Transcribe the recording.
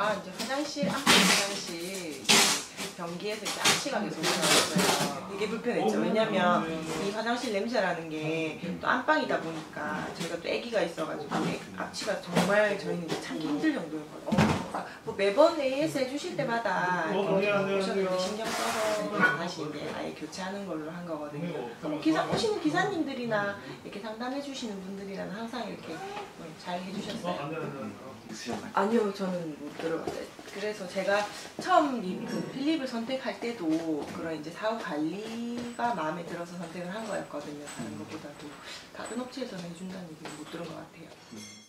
아, 이제 화장실, 앞에 화장실 변기에서 이제 악취가 계속 나왔어요. 되게 불편했죠. 왜냐면 이 화장실 냄새라는 게 또 안방이다 보니까 저희가 또 아기가 있어가지고 악취가 정말 저희는 이제 참기 힘들 정도였거든요. 그러니까 뭐 매번 AS 해주실 때마다 오셨는데 신경 써서 다시 이제 아예 교체하는 걸로 한 거거든요. 그럼 오시는 기사님들이나 이렇게 상담해 주시는 분들이랑 항상 이렇게 잘 해주셨어요. 아니요, 저는 못 들어봤어요. 그래서 제가 처음 그 필립을 선택할 때도 그런 이제 사후 관리가 마음에 들어서 선택을 한 거였거든요. 다른 것보다도 다른 업체에서는 해준다는 얘기는 못 들은 것 같아요.